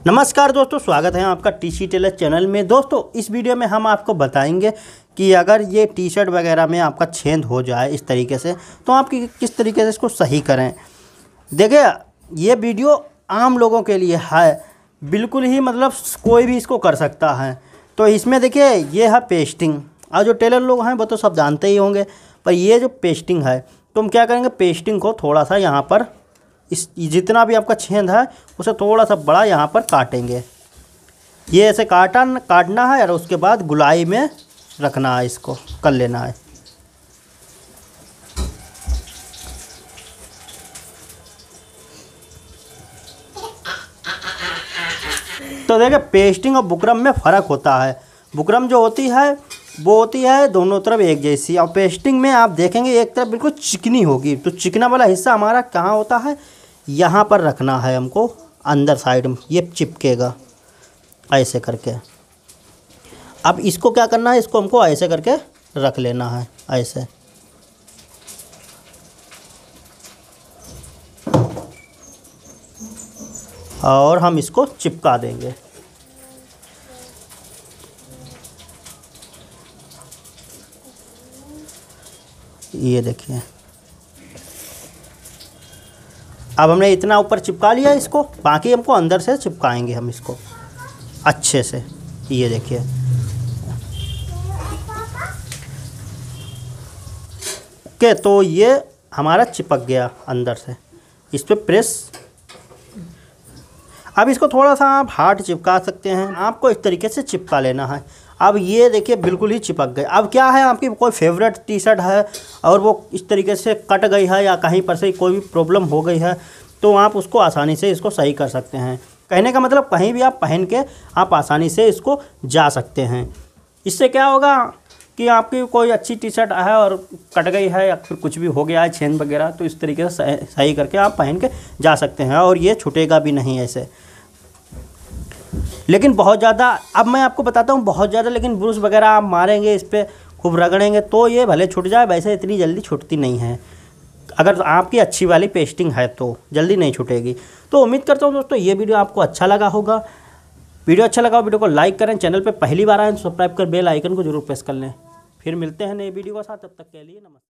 नमस्कार दोस्तों, स्वागत है आपका टीसी टेलर चैनल में। दोस्तों इस वीडियो में हम आपको बताएंगे कि अगर ये टी शर्ट वगैरह में आपका छेद हो जाए इस तरीके से तो आप किस तरीके से इसको सही करें। देखिए ये वीडियो आम लोगों के लिए है, बिल्कुल ही मतलब कोई भी इसको कर सकता है। तो इसमें देखिए ये है पेस्टिंग, और जो टेलर लोग हैं वो तो सब जानते ही होंगे, पर ये जो पेस्टिंग है तो हम क्या करेंगे, पेस्टिंग को थोड़ा सा यहाँ पर इस जितना भी आपका छेद है उसे थोड़ा सा बड़ा यहाँ पर काटेंगे। ये ऐसे काटना है और उसके बाद गुलाई में रखना है, इसको कर लेना है। तो देखिए पेस्टिंग और बुकरम में फ़र्क होता है। बुकरम जो होती है वो होती है दोनों तरफ एक जैसी, और पेस्टिंग में आप देखेंगे एक तरफ बिल्कुल चिकनी होगी। तो चिकना वाला हिस्सा हमारा कहाँ होता है, यहाँ पर रखना है हमको, अंदर साइड में ये चिपकेगा ऐसे करके। अब इसको क्या करना है, इसको हमको ऐसे करके रख लेना है ऐसे। और हम इसको चिपका देंगे। ये देखिए अब हमने इतना ऊपर चिपका लिया इसको, बाकी हमको अंदर से चिपकाएंगे हम इसको अच्छे से। ये देखिए ओके, तो ये हमारा चिपक गया अंदर से। इस पर प्रेस, अब इसको थोड़ा सा आप हार्ड चिपका सकते हैं, आपको इस तरीके से चिपका लेना है। अब ये देखिए बिल्कुल ही चिपक गए। अब क्या है, आपकी कोई फेवरेट टी शर्ट है और वो इस तरीके से कट गई है या कहीं पर से कोई भी प्रॉब्लम हो गई है, तो आप उसको आसानी से इसको सही कर सकते हैं। कहने का मतलब कहीं भी आप पहन के आप आसानी से इसको जा सकते हैं। इससे क्या होगा कि आपकी कोई अच्छी टी शर्ट है और कट गई है या फिर कुछ भी हो गया है छेद वगैरह, तो इस तरीके से सही करके आप पहन के जा सकते हैं और ये छूटेगा भी नहीं ऐसे। लेकिन बहुत ज़्यादा, अब मैं आपको बताता हूँ, बहुत ज़्यादा लेकिन ब्रूस वगैरह आप मारेंगे, इस पर खूब रगड़ेंगे तो ये भले छूट जाए, वैसे इतनी जल्दी छूटती नहीं है। अगर आपकी अच्छी वाली पेस्टिंग है तो जल्दी नहीं छूटेगी। तो उम्मीद करता हूँ दोस्तों ये वीडियो आपको अच्छा लगा होगा। वीडियो अच्छा लगा वीडियो को लाइक करें, चैनल पे पहली बार आए तो सब्सक्राइब कर बेल आइकन को जरूर प्रेस कर लें। फिर मिलते हैं नए वीडियो के साथ, तब तक के लिए नमस्कार।